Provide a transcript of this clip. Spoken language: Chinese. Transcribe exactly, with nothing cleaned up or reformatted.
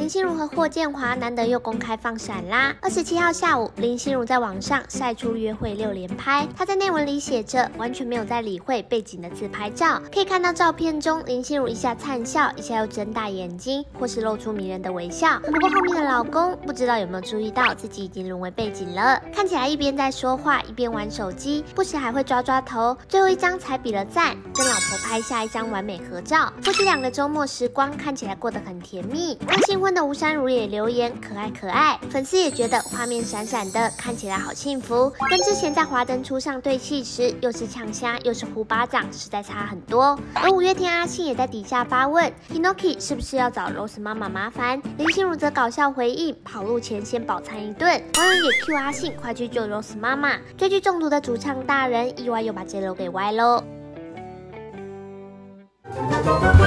林心如和霍建华难得又公开放闪啦！二十七号下午，林心如在网上晒出约会六连拍，她在内文里写着完全没有在理会背景的自拍照。可以看到照片中，林心如一下灿笑，一下又睁大眼睛，或是露出迷人的微笑。不过后面的老公不知道有没有注意到自己已经沦为背景了，看起来一边在说话，一边玩手机，不时还会抓抓头。最后一张才比了赞，跟老婆拍下一张完美合照。夫妻两个周末时光看起来过得很甜蜜。刚新婚的吴珊如也留言可爱可爱，粉丝也觉得画面闪闪的，看起来好幸福，跟之前在华灯初上对戏时又是呛虾又是呼巴掌，实在差很多。而五月天阿信也在底下发问 Hinoki 是不是要找 Rose 妈妈麻烦，林心如则搞笑回应，跑路前先饱餐一顿。网友也 Q 阿信快去救 Rose 妈妈，追剧中毒的主唱大人意外又把 J Lo 给歪喽。